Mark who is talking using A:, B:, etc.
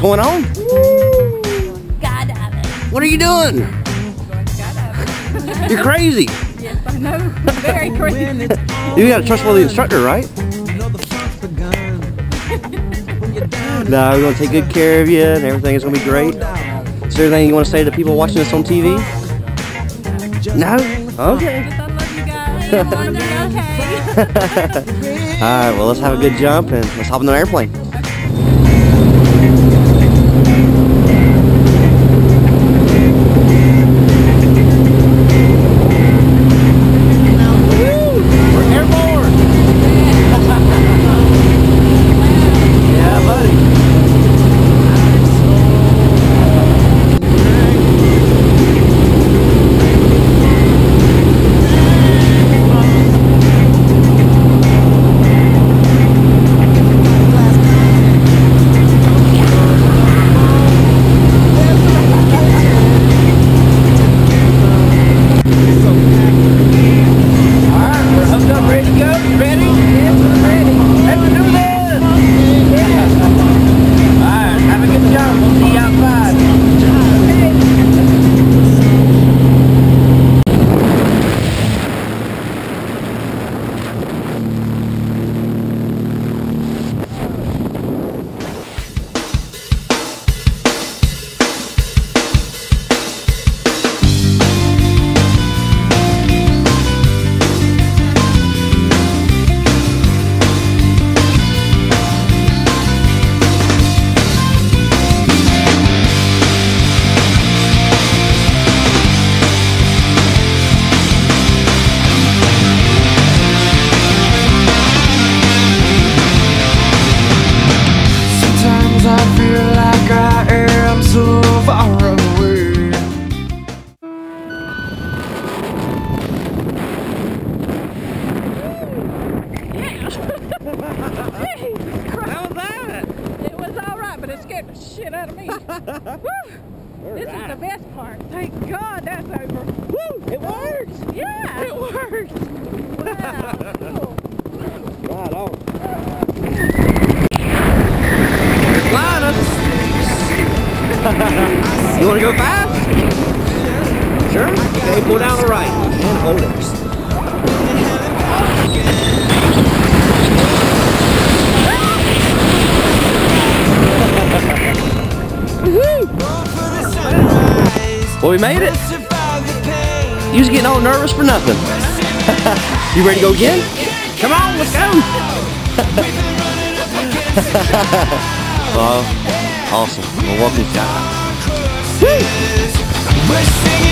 A: going on?
B: Skydiving.
A: What are you doing?
B: Going skydiving.
A: You're crazy.
B: Yes, I know. Very crazy.
A: You got a trustworthy instructor, right? No, we're going to take good care of you and everything is going to be great. Is there anything you want to say to people watching this on TV? No? Okay.
B: Just I love you guys. I want to be okay.
A: Alright, well let's have a good jump and let's hop on the airplane.
B: Shit out of me. This is the best part. Thank God that's over.
A: Woo! It works!
B: Yeah!
A: It works!
B: Wow. Cool.
A: Right on. Line us! You want to go fast? Sure? Okay, pull down the right and hold it. Well, we made it. You was getting all nervous for nothing. You ready to go again? Come on, let's go. Well, awesome. Well, welcome, Scott. Woo!